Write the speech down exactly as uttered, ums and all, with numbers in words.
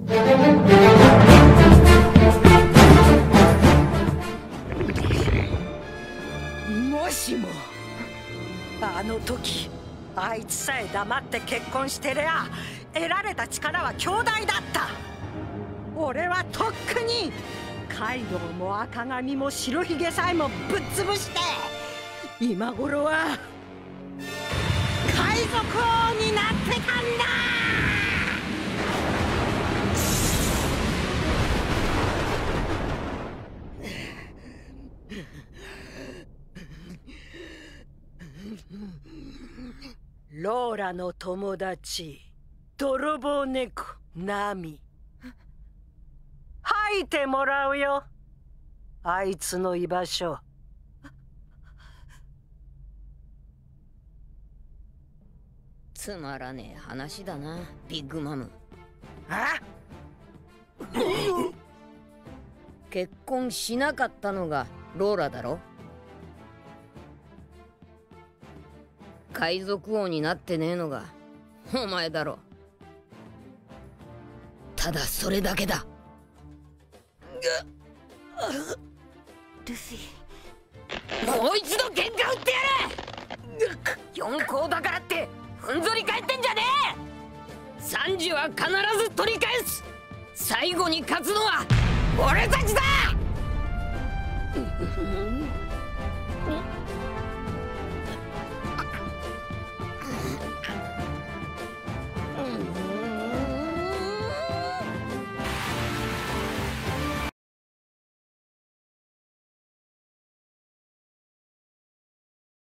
もしもあの時あいつさえ黙って結婚してりゃ得られた力は強大だった。俺はとっくにカイドウも赤髪も白ひげさえもぶっ潰して今頃は海賊王になってたんだ。ローラの友達泥棒猫ナミ吐いてもらうよ、あいつの居場所。 つまらねえ話だな、ビッグマム。 あ結婚しなかったのがローラだろ。海賊王になってねえのがお前だろ。ただそれだけだ。 ルフィ、 もう一度喧嘩売ってやれ。四皇だからってふんぞり返ってんじゃねえ。サンジは必ず取り返す。最後に勝つのは俺たちだ。